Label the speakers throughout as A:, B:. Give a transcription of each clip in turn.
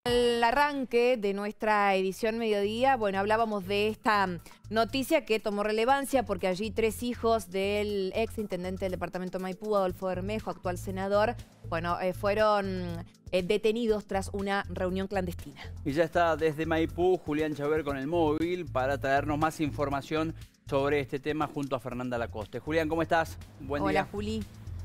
A: Al arranque de nuestra edición mediodía, bueno, hablábamos de esta noticia que tomó relevancia porque allí 3 hijos del ex intendente del departamento de Maipú, Adolfo Bermejo, actual senador, bueno, fueron detenidos tras una reunión clandestina.
B: Y ya está desde Maipú Julián Chauver con el móvil para traernos más información sobre este tema junto a Fernanda Lacoste. Julián, ¿cómo estás? Buen día.
A: Hola, Juli.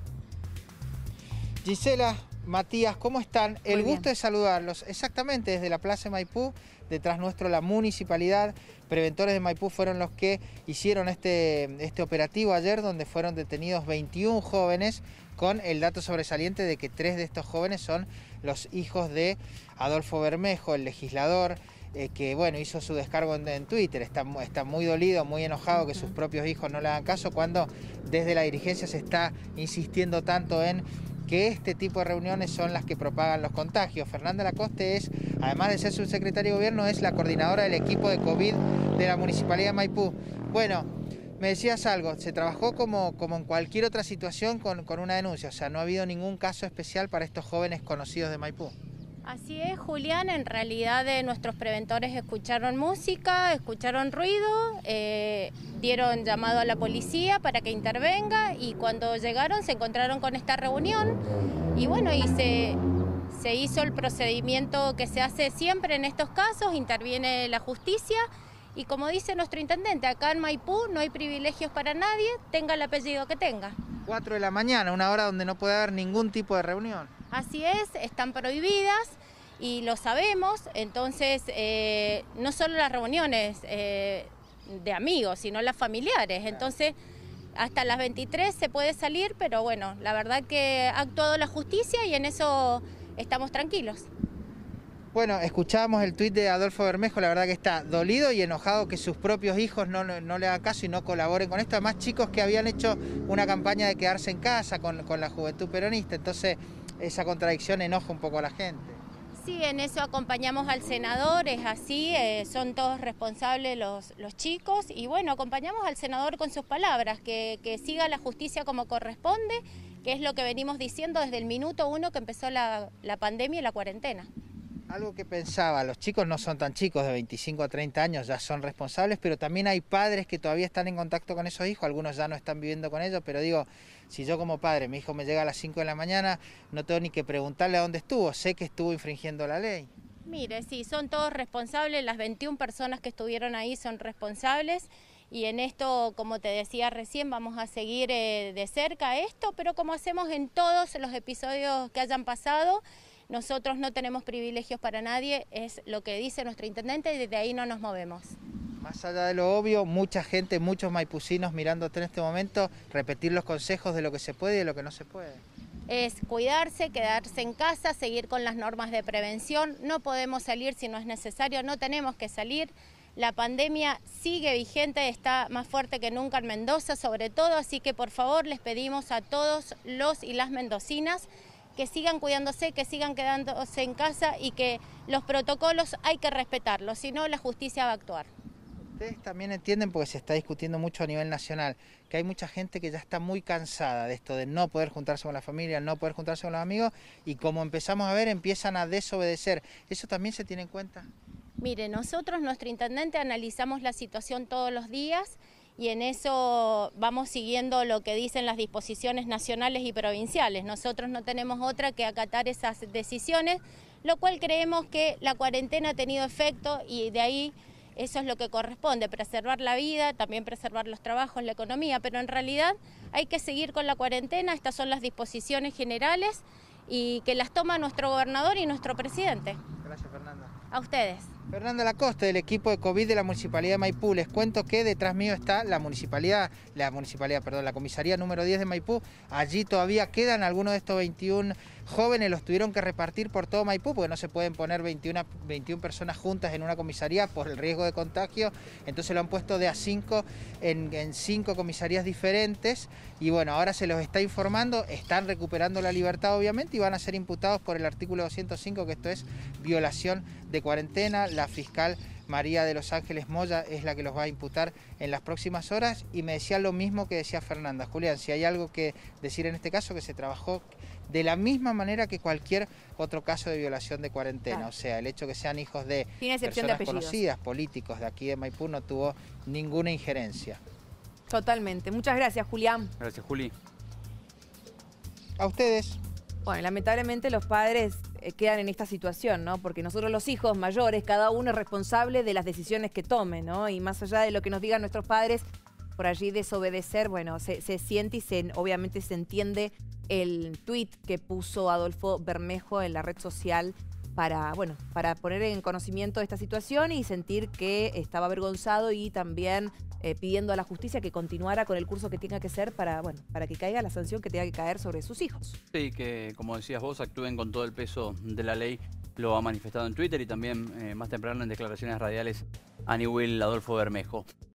C: Gisela, Matías, ¿cómo están? El
A: Muy
C: gusto de saludarlos. Exactamente desde la Plaza de Maipú, detrás nuestro la municipalidad. Preventores de Maipú fueron los que hicieron este operativo ayer, donde fueron detenidos 21 jóvenes, con el dato sobresaliente de que 3 de estos jóvenes son los hijos de Adolfo Bermejo, el legislador, que bueno, hizo su descargo en Twitter. Está muy dolido, muy enojado que sus propios hijos no le hagan caso, cuando desde la dirigencia se está insistiendo tanto en que este tipo de reuniones son las que propagan los contagios. Fernanda Lacoste es, además de ser subsecretaria de Gobierno, es la coordinadora del equipo de COVID de la Municipalidad de Maipú. Bueno, me decías algo, se trabajó como en cualquier otra situación con una denuncia, o sea, no ha habido ningún caso especial para estos jóvenes conocidos de Maipú.
D: Así es, Julián, en realidad nuestros preventores escucharon música, escucharon ruido, dieron llamado a la policía para que intervenga, y cuando llegaron se encontraron con esta reunión y bueno, se hizo el procedimiento que se hace siempre en estos casos, interviene la justicia. Y como dice nuestro intendente, acá en Maipú no hay privilegios para nadie, tenga el apellido que tenga.
C: 4 de la mañana, una hora donde no puede haber ningún tipo de reunión.
D: Así es, están prohibidas y lo sabemos, entonces no solo las reuniones de amigos, sino las familiares. Entonces hasta las 23 se puede salir, pero bueno, la verdad que ha actuado la justicia y en eso estamos tranquilos.
C: Bueno, escuchábamos el tuit de Adolfo Bermejo, la verdad que está dolido y enojado que sus propios hijos no le hagan caso y no colaboren con esto. Además, chicos que habían hecho una campaña de quedarse en casa con la juventud peronista, entonces esa contradicción enoja un poco a la gente.
D: Sí, en eso acompañamos al senador, es así, son todos responsables los chicos, y bueno, acompañamos al senador con sus palabras, que siga la justicia como corresponde, que es lo que venimos diciendo desde el minuto 1 que empezó la pandemia y la cuarentena.
C: Algo que pensaba, los chicos no son tan chicos, de 25 a 30 años ya son responsables, pero también hay padres que todavía están en contacto con esos hijos, algunos ya no están viviendo con ellos, pero digo, si yo como padre, mi hijo me llega a las 5 de la mañana, no tengo ni que preguntarle a dónde estuvo, sé que estuvo infringiendo la ley.
D: Mire, sí, son todos responsables, las 21 personas que estuvieron ahí son responsables, y en esto, como te decía recién, vamos a seguir de cerca esto, pero como hacemos en todos los episodios que hayan pasado, nosotros no tenemos privilegios para nadie, es lo que dice nuestro intendente y desde ahí no nos movemos.
C: Más allá de lo obvio, mucha gente, muchos maipucinos mirándote en este momento, repetir los consejos de lo que se puede y de lo que no se puede.
D: Es cuidarse, quedarse en casa, seguir con las normas de prevención, no podemos salir si no es necesario, no tenemos que salir. La pandemia sigue vigente, está más fuerte que nunca en Mendoza sobre todo, así que por favor les pedimos a todos los y las mendocinas que sigan cuidándose, que sigan quedándose en casa y que los protocolos hay que respetarlos, si no la justicia va a actuar.
C: Ustedes también entienden, porque se está discutiendo mucho a nivel nacional, que hay mucha gente que ya está muy cansada de esto, de no poder juntarse con la familia, no poder juntarse con los amigos, y como empezamos a ver, empiezan a desobedecer. ¿Eso también se tiene en cuenta?
D: Mire, nosotros, nuestro intendente, analizamos la situación todos los días, y en eso vamos siguiendo lo que dicen las disposiciones nacionales y provinciales. Nosotros no tenemos otra que acatar esas decisiones, lo cual creemos que la cuarentena ha tenido efecto y de ahí eso es lo que corresponde, preservar la vida, también preservar los trabajos, la economía, pero en realidad hay que seguir con la cuarentena, estas son las disposiciones generales y que las toma nuestro gobernador y nuestro presidente.
C: Gracias, Fernanda.
D: A ustedes.
C: Fernanda Lacoste, del equipo de COVID de la Municipalidad de Maipú. Les cuento que detrás mío está la comisaría número 10 de Maipú. Allí todavía quedan algunos de estos 21 jóvenes, los tuvieron que repartir por todo Maipú, porque no se pueden poner 21 personas juntas en una comisaría por el riesgo de contagio. Entonces lo han puesto de a 5 en 5 comisarías diferentes. Y bueno, ahora se los está informando, están recuperando la libertad obviamente y van a ser imputados por el artículo 205, que esto es violación de cuarentena. La fiscal María de los Ángeles Moya es la que los va a imputar en las próximas horas, y me decía lo mismo que decía Fernanda. Julián, si hay algo que decir en este caso, que se trabajó de la misma manera que cualquier otro caso de violación de cuarentena.
A: Claro.
C: O sea, el hecho que sean hijos de
A: Sin excepción de
C: personas
A: apellidos.
C: conocidas, políticos de aquí de Maipú, no tuvo ninguna injerencia.
A: Totalmente. Muchas gracias, Julián.
B: Gracias, Juli.
C: A ustedes.
A: Bueno, lamentablemente los padres quedan en esta situación, ¿no? Porque nosotros los hijos mayores, cada uno es responsable de las decisiones que tome, ¿no? Y más allá de lo que nos digan nuestros padres, por allí desobedecer, bueno, se siente y obviamente se entiende el tuit que puso Adolfo Bermejo en la red social para poner en conocimiento de esta situación y sentir que estaba avergonzado y también pidiendo a la justicia que continuara con el curso que tenga que ser para que caiga la sanción que tenga que caer sobre sus hijos.
B: Sí, que como decías vos, actúen con todo el peso de la ley. Lo ha manifestado en Twitter y también más temprano en declaraciones radiales a Newell Adolfo Bermejo.